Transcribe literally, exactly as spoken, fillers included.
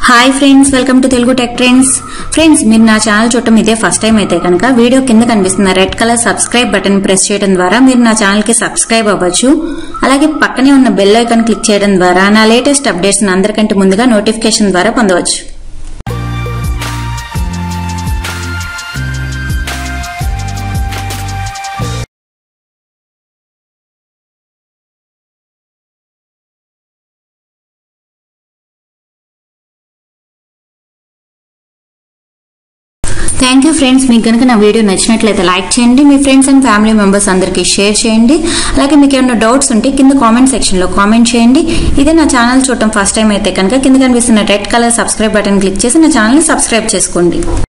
Hi friends, welcome to Telugu tech trends. Friends, మీరు నా channel చూడటం ఇదే ఫస్ట్ టైం అయితే కనుక వీడియో కింద కనిపిస్తున్న red colour subscribe button press చేయడం ద్వారా మీరు నా ఛానల్ కి సబ్స్క్రైబ్ అవ్వచ్చు. అలాగే పక్కనే ఉన్న బెల్ ఐకాన్ క్లిక్ చేయడం ద్వారా నా లేటెస్ట్ అప్డేట్స్ అందరికంటే ముందుగా నోటిఫికేషన్ ద్వారా పొందవచ్చు. Thank you friends. మీకు కనుక నా వీడియో నచ్చినట్లయితే లైక్ చేయండి, మీ ఫ్రెండ్స్ అండ్ ఫ్యామిలీ మెంబర్స్ అందరికీ షేర్ చేయండి. అలాగే మీకు ఏమైనా డౌట్స్ ఉంటే కింద కామెంట్ సెక్షన్లో కామెంట్ చేయండి. ఇదే నా ఛానల్ చూడటం ఫస్ట్ టైం అయితే కనుక కింద కనిపిస్తున్న red colour subscribe button click చేసి నా ఛానల్ని సబ్స్క్రైబ్ చేసుకోండి.